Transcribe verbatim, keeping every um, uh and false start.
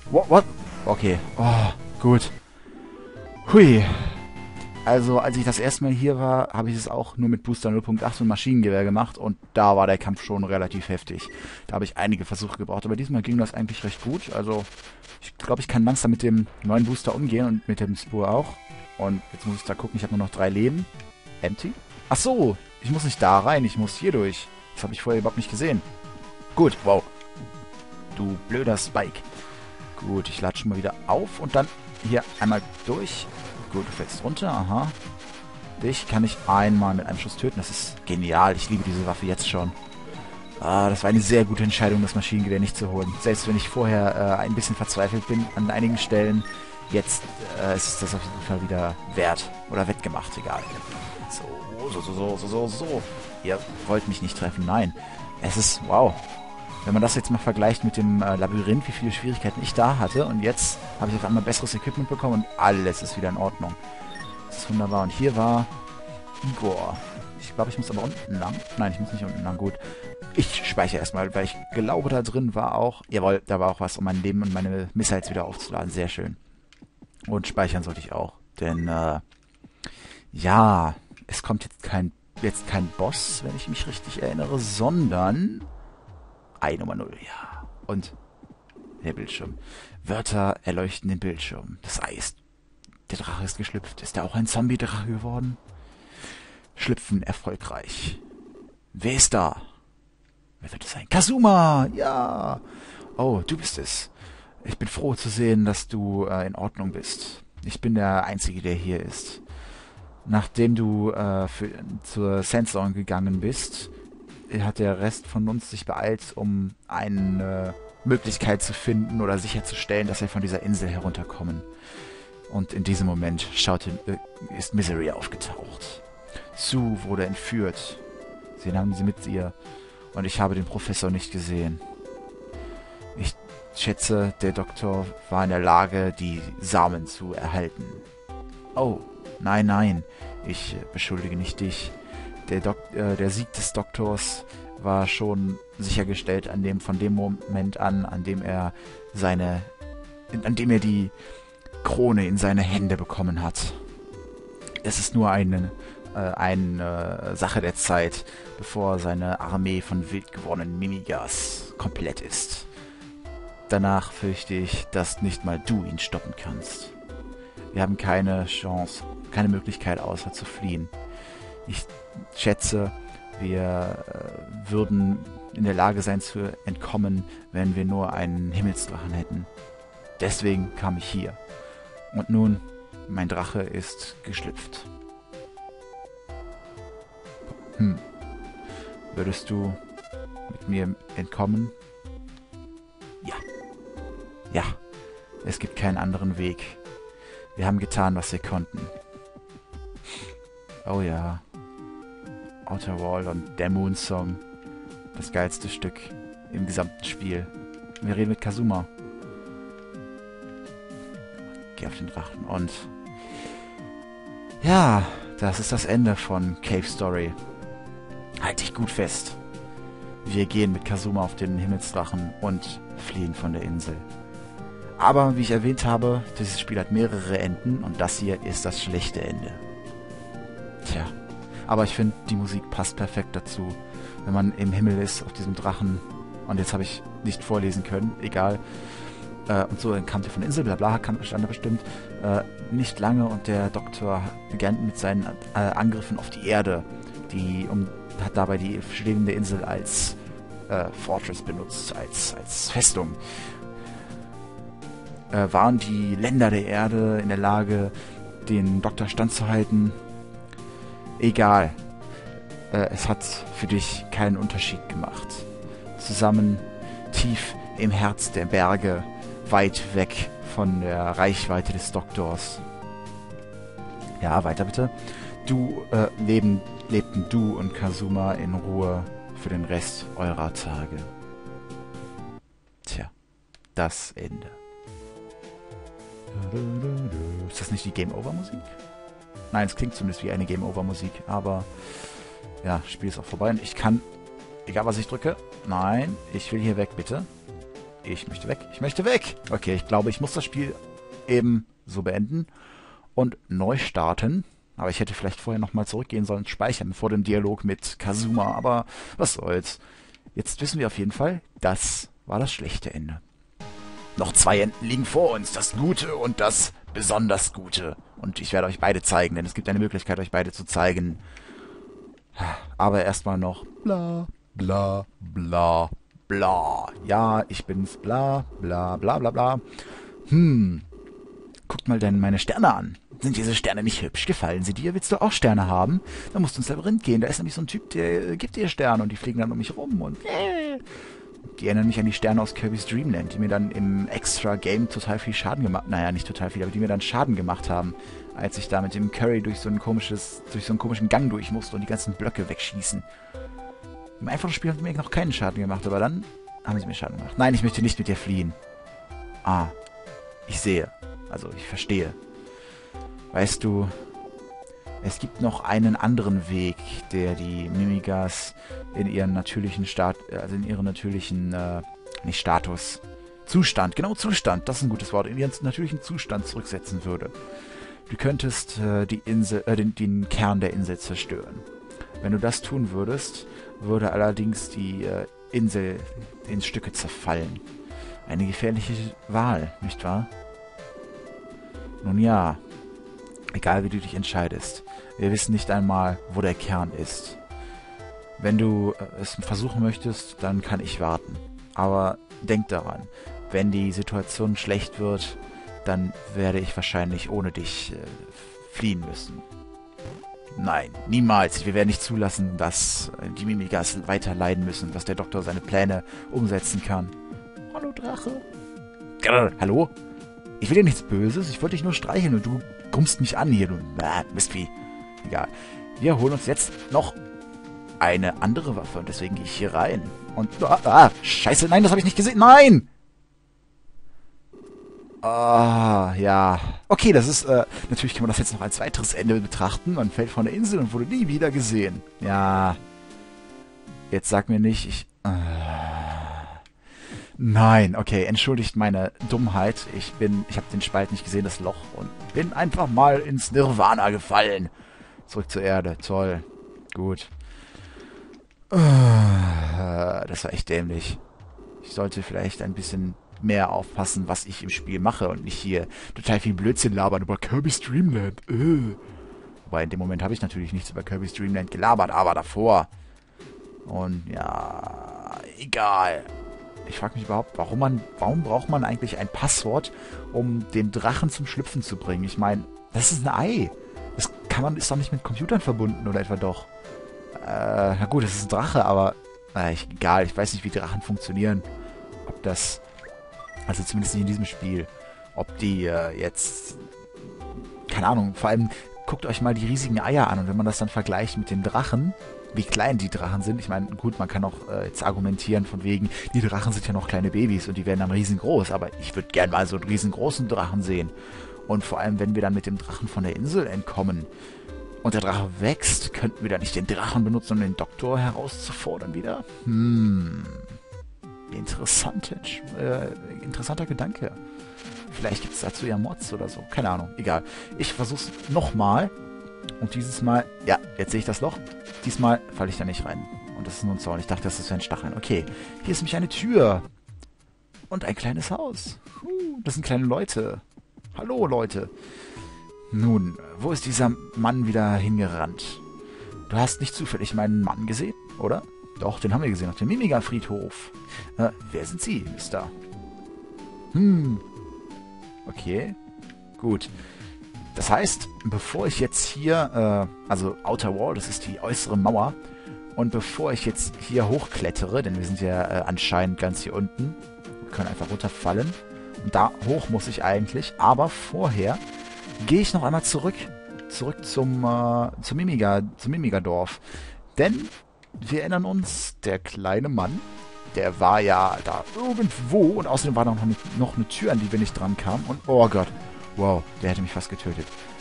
What? What? Okay. Oh, gut. Hui. Also, als ich das erste Mal hier war, habe ich es auch nur mit Booster null Punkt acht und Maschinengewehr gemacht und da war der Kampf schon relativ heftig. Da habe ich einige Versuche gebraucht, aber diesmal ging das eigentlich recht gut. Also, ich glaube, ich kann langsam mit dem neuen Booster umgehen und mit dem Spur auch. Und jetzt muss ich da gucken, ich habe nur noch drei Leben. Empty? Ach so, ich muss nicht da rein, ich muss hier durch. Das habe ich vorher überhaupt nicht gesehen. Gut, wow. Du blöder Spike. Gut, ich lade schon mal wieder auf und dann hier einmal durch. Gut, du fällst runter, aha. Dich kann ich einmal mit einem Schuss töten. Das ist genial. Ich liebe diese Waffe jetzt schon. Ah, das war eine sehr gute Entscheidung, das Maschinengewehr nicht zu holen. Selbst wenn ich vorher äh, ein bisschen verzweifelt bin an einigen Stellen, jetzt äh, ist das auf jeden Fall wieder wert. Oder wettgemacht, egal. So, so, so, so, so, so, so. Ihr wollt mich nicht treffen, nein. Es ist, wow. Wenn man das jetzt mal vergleicht mit dem äh, Labyrinth, wie viele Schwierigkeiten ich da hatte und jetzt habe ich auf einmal besseres Equipment bekommen und alles ist wieder in Ordnung. Das ist wunderbar. Und hier war Igor. Ich glaube, ich muss aber unten lang. Nein, ich muss nicht unten lang. Gut. Ich speichere erstmal, weil ich glaube, da drin war auch... Jawohl, da war auch was, um mein Leben und meine Missiles wieder aufzuladen. Sehr schön. Und speichern sollte ich auch. Denn, äh... ja, es kommt jetzt kein, jetzt kein Boss, wenn ich mich richtig erinnere, sondern... I Nummer null, ja. Und der Bildschirm. Wörter erleuchten den Bildschirm. Das heißt, der Drache ist geschlüpft. Ist er auch ein Zombie-Drache geworden? Schlüpfen erfolgreich. Wer ist da? Wer wird es sein? Kazuma! Ja! Oh, du bist es. Ich bin froh zu sehen, dass du äh, in Ordnung bist. Ich bin der Einzige, der hier ist. Nachdem du äh, für, zur Sandstorm gegangen bist, hat der Rest von uns sich beeilt, um eine Möglichkeit zu finden oder sicherzustellen, dass wir von dieser Insel herunterkommen. Und in diesem Moment schaute, äh, ist Misery aufgetaucht. Sue wurde entführt. Sie nahmen sie mit ihr. Und ich habe den Professor nicht gesehen. Ich schätze, der Doktor war in der Lage, die Samen zu erhalten. Oh, nein, nein. Ich beschuldige nicht dich. Der, Dok äh, der Sieg des Doktors war schon sichergestellt an dem, von dem Moment an, an dem er seine, an dem er die Krone in seine Hände bekommen hat. Es ist nur eine, äh, eine Sache der Zeit, bevor seine Armee von wild gewordenen Mimigas komplett ist. Danach fürchte ich, dass nicht mal du ihn stoppen kannst. Wir haben keine Chance, keine Möglichkeit, außer zu fliehen. Ich schätze, wir äh, würden in der Lage sein zu entkommen, wenn wir nur einen Himmelsdrachen hätten. Deswegen kam ich hier. Und nun, mein Drache ist geschlüpft. Hm. Würdest du mit mir entkommen? Ja. Ja. Es gibt keinen anderen Weg. Wir haben getan, was wir konnten. Oh ja. Outer Wall und der Moon Song. Das geilste Stück im gesamten Spiel. Wir reden mit Kazuma. Geh auf den Drachen. Und ja, das ist das Ende von Cave Story. Halt dich gut fest. Wir gehen mit Kazuma auf den Himmelsdrachen und fliehen von der Insel. Aber wie ich erwähnt habe, dieses Spiel hat mehrere Enden und das hier ist das schlechte Ende. Tja, aber ich finde, die Musik passt perfekt dazu, wenn man im Himmel ist, auf diesem Drachen. Und jetzt habe ich nicht vorlesen können, egal. Äh, und so kam der von der Insel, bla bla, kam, stand da bestimmt. Äh, nicht lange und der Doktor begann mit seinen äh, Angriffen auf die Erde, die um, hat dabei die schwebende Insel als äh, Fortress benutzt, als, als Festung. Äh, waren die Länder der Erde in der Lage, den Doktor standzuhalten? Egal. Äh, es hat für dich keinen Unterschied gemacht. Zusammen, tief im Herz der Berge, weit weg von der Reichweite des Doktors. Ja, weiter bitte. Du, äh, leben, lebten du und Kazuma in Ruhe für den Rest eurer Tage. Tja, das Ende. Ist das nicht die Game-Over-Musik? Nein, es klingt zumindest wie eine Game-Over-Musik, aber ja, das Spiel ist auch vorbei und ich kann, egal was ich drücke, nein, ich will hier weg, bitte. Ich möchte weg. Ich möchte weg. Okay, ich glaube, ich muss das Spiel eben so beenden und neu starten. Aber ich hätte vielleicht vorher nochmal zurückgehen sollen und speichern vor dem Dialog mit Kazuma. Aber was soll's. Jetzt wissen wir auf jeden Fall, das war das schlechte Ende. Noch zwei Enden liegen vor uns. Das Gute und das besonders Gute. Und ich werde euch beide zeigen, denn es gibt eine Möglichkeit, euch beide zu zeigen. Aber erstmal noch bla, bla, bla, bla. Ja, ich bin's, bla, bla, bla, bla, bla. Hm. Guckt mal denn meine Sterne an. Sind diese Sterne nicht hübsch? Gefallen sie dir? Willst du auch Sterne haben? Dann musst du ins Labyrinth gehen. Da ist nämlich so ein Typ, der äh, gibt dir Sterne und die fliegen dann um mich rum und äh. Die erinnern mich an die Sterne aus Kirby's Dream Land, die mir dann im Extra-Game total viel Schaden gemacht, naja, nicht total viel, aber die mir dann Schaden gemacht haben, als ich da mit dem Curry durch so ein komisches, durch so einen komischen Gang durch musste und die ganzen Blöcke wegschießen. Im einfachen Spiel haben sie mir noch keinen Schaden gemacht, aber dann haben sie mir Schaden gemacht. Nein, ich möchte nicht mit dir fliehen. Ah, ich sehe. Also, ich verstehe. Weißt du, es gibt noch einen anderen Weg, der die Mimigas in ihren natürlichen Stat, also in ihren natürlichen, äh, nicht Status, Zustand, genau Zustand, das ist ein gutes Wort, in ihren natürlichen Zustand zurücksetzen würde. Du könntest äh, die Insel, äh, den, den Kern der Insel zerstören. Wenn du das tun würdest, würde allerdings die äh, Insel in Stücke zerfallen. Eine gefährliche Wahl, nicht wahr? Nun ja, egal wie du dich entscheidest. Wir wissen nicht einmal, wo der Kern ist. Wenn du äh, es versuchen möchtest, dann kann ich warten. Aber denk daran, wenn die Situation schlecht wird, dann werde ich wahrscheinlich ohne dich äh, fliehen müssen. Nein, niemals. Wir werden nicht zulassen, dass äh, die Mimigas weiter leiden müssen, dass der Doktor seine Pläne umsetzen kann. Hallo, Drache. Grrr, hallo? Ich will dir nichts Böses, ich wollte dich nur streicheln und du grummst mich an hier, du äh, Mistvieh. Egal. Wir holen uns jetzt noch eine andere Waffe und deswegen gehe ich hier rein. Und, ah, ah scheiße, nein, das habe ich nicht gesehen. Nein! Ah, ja. Okay, das ist, äh, natürlich kann man das jetzt noch als weiteres Ende betrachten. Man fällt von der Insel und wurde nie wieder gesehen. Ja. Jetzt sag mir nicht, ich, äh, nein, okay, entschuldigt meine Dummheit. Ich bin, ich habe den Spalt nicht gesehen, das Loch, und bin einfach mal ins Nirvana gefallen. Zurück zur Erde, toll. Gut. Das war echt dämlich. Ich sollte vielleicht ein bisschen mehr aufpassen, was ich im Spiel mache und nicht hier total viel Blödsinn labern über Kirby's Dream Land. Äh. Wobei in dem Moment habe ich natürlich nichts über Kirby's Dream Land gelabert, aber davor. Und ja, egal. Ich frage mich überhaupt, warum man, warum braucht man eigentlich ein Passwort, um den Drachen zum Schlüpfen zu bringen? Ich meine, das ist ein Ei. Das kann man, ist doch nicht mit Computern verbunden, oder etwa doch? Äh, na gut, das ist ein Drache, aber äh, ich, egal, ich weiß nicht, wie Drachen funktionieren. Ob das, also zumindest nicht in diesem Spiel, ob die äh, jetzt, keine Ahnung, vor allem guckt euch mal die riesigen Eier an und wenn man das dann vergleicht mit den Drachen, wie klein die Drachen sind, ich meine, gut, man kann auch äh, jetzt argumentieren von wegen, die Drachen sind ja noch kleine Babys und die werden dann riesengroß, aber ich würde gern mal so einen riesengroßen Drachen sehen. Und vor allem, wenn wir dann mit dem Drachen von der Insel entkommen und der Drache wächst, könnten wir dann nicht den Drachen benutzen, um den Doktor herauszufordern wieder? Hm. Interessante, äh, interessanter Gedanke. Vielleicht gibt es dazu ja Mods oder so. Keine Ahnung. Egal. Ich versuch's nochmal. Und dieses Mal, ja, jetzt sehe ich das Loch. Diesmal falle ich da nicht rein. Und das ist nur ein Zaun. Ich dachte, das ist ein Stacheln. Okay. Hier ist nämlich eine Tür. Und ein kleines Haus. Uh, das sind kleine Leute. Hallo, Leute. Nun, wo ist dieser Mann wieder hingerannt? Du hast nicht zufällig meinen Mann gesehen, oder? Doch, den haben wir gesehen auf dem Mimiga-Friedhof. Äh, wer sind Sie, Mister? Hm. Okay. Gut. Das heißt, bevor ich jetzt hier, äh, also Outer Wall, das ist die äußere Mauer, und bevor ich jetzt hier hochklettere, denn wir sind ja äh, anscheinend ganz hier unten, wir können einfach runterfallen, und da hoch muss ich eigentlich, aber vorher gehe ich noch einmal zurück, zurück zum, äh, zum Mimiga, zum Mimiga-Dorf. Denn wir erinnern uns, der kleine Mann, der war ja da irgendwo und außerdem war da noch eine, noch eine Tür, an die wir nicht dran kamen. Und oh Gott, wow, der hätte mich fast getötet.